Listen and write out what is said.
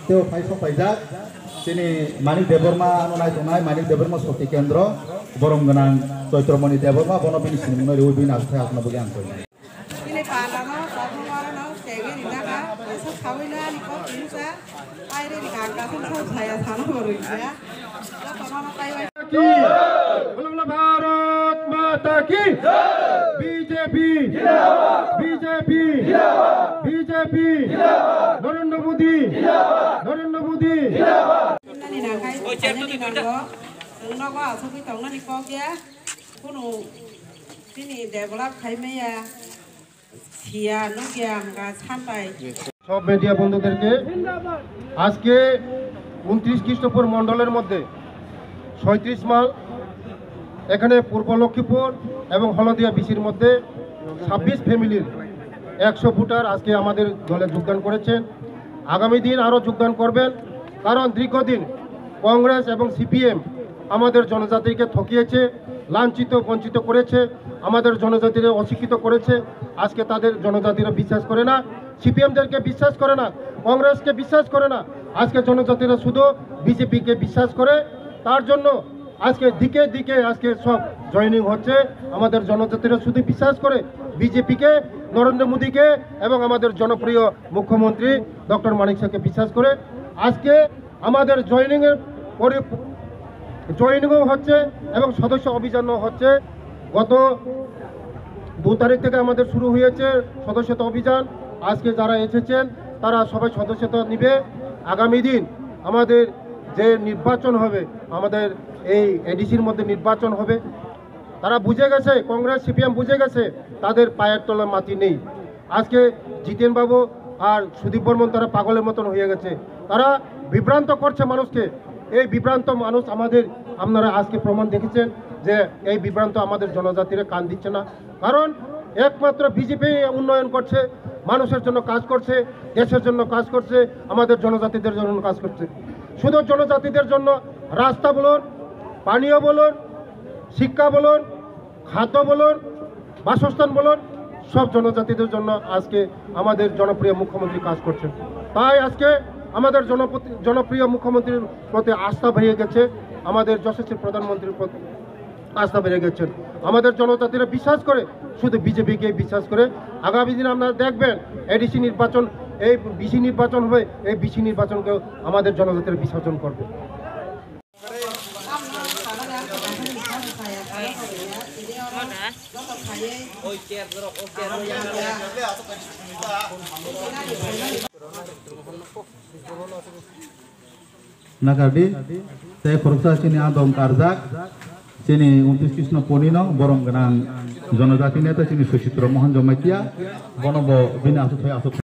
তেও ফাইসং ফাইজাক তিনি মানিক দেববর্মা আননাই দনাই মানিক দেববর্মা শক্তি কেন্দ্র বরম গনাং চৈত্রমণি দেববর্মা বনবিনি সিনিমুনো রিউবিন আসতে আসনা বলে আনতে ini panano sabumarano sege nidaka eso khawina niko pinsa aire ni ganga so saya thana boruya la panano kaiwa की बोलो भारत माता की BJP BJP BJP Narendra Modi Narendra Modi ni nakai ni nango no ko asoki tongna ni ko kya kuno ini develop khaimaya sia no kya amga champai সব media বন্ধুদেরকে আজকে 29 খ্রিস্টপুর মণ্ডলের মধ্যে 37 mile এখানে পূর্ব লক্ষ্মীপুর এবং হলদিয়া বিসির মধ্যে 26 ফ্যামিলির 100 ভোটার আজকে আমাদের দলে যোগদান করেছেন। আগামী দিন আরও যোগদান করবেন, কারণ দীর্ঘদিন কংগ্রেস এবং সিপিএম আমাদের জনজাতিকে ঠকিয়েছে, লাঞ্ছিত বঞ্চিত করেছে, আমাদের জনজাতিকে অশিক্ষিত করেছে। আজকে তাদের জনজাতিরা বিশ্বাস করে না, সিপিএমদেরকে বিশ্বাস করে না, কংগ্রেসকে বিশ্বাস করে না। আজকে জনজাতিরা শুধু বিজেপিকে বিশ্বাস করে। তার জন্য আজকে দিকে দিকে আজকে সব জয়েনিং হচ্ছে। আমাদের জনজাতিরা শুধু বিশ্বাস করে বিজেপিকে, নরেন্দ্র মোদীকে এবং আমাদের জনপ্রিয় মুখ্যমন্ত্রী ডক্টর মানিক সাহকে বিশ্বাস করে। আজকে আমাদের জয়েনিংও হচ্ছে এবং সদস্য অভিযানও হচ্ছে। গত 2 তারিখ থেকে আমাদের শুরু হয়েছে সদস্যতা অভিযান। আজকে যারা এসেছেন তারা সবাই সদস্যতা নিবে। আগামী দিন আমাদের যে নির্বাচন হবে, আমাদের এই এডিসির মধ্যে নির্বাচন হবে। তারা বুঝে গেছে, কংগ্রেস সিপিএম বুঝে গেছে তাদের পায়ের তলায় মাটি নেই। আজকে জিতেন বাবু আর সুদীপ বর্মন তারা পাগলের মতন হয়ে গেছে, তারা বিভ্রান্ত করছে মানুষকে। এই বিভ্রান্ত মানুষ আপনারা আজকে প্রমাণ দেখেছেন যে এই বিভ্রান্ত আমাদের জনজাতিরা কান দিচ্ছে না। কারণ একমাত্র বিজেপি উন্নয়ন করছে, মানুষের জন্য কাজ করছে, দেশের জন্য কাজ করছে, আমাদের জনজাতিদের জন্য কাজ করছে। শুধু জনজাতিদের জন্য রাস্তা বলুন, পানীয় বলুন, শিক্ষা বলুন, খাদ্য বলুন, বাসস্থান বলুন, সব জনজাতিদের জন্য আজকে আমাদের জনপ্রিয় মুখ্যমন্ত্রী কাজ করছেন। তাই আজকে আমাদের জনপ্রিয় মুখ্যমন্ত্রীর প্রতি আস্থা বেড়ে গেছে, আমাদের যশস্বী প্রধানমন্ত্রীর প্রতি আস্থা বেড়ে গেছেন। আমাদের জনজাতিরা বিশ্বাস করে, শুধু বিজেপিকে বিশ্বাস করে। আগামী দিন আপনারা দেখবেন এডিসি নির্বাচন, এই বিসি নির্বাচন হবে, এই বিসি নির্বাচনকেও আমাদের জনজাতিরা বিসর্জন করবে। Nakardi, saya korupsa sini adom karjak, sini 29 Krishna Ponino, borong genang jonojati neta sini Susitro Mohan Jomatia, bonobo bina asut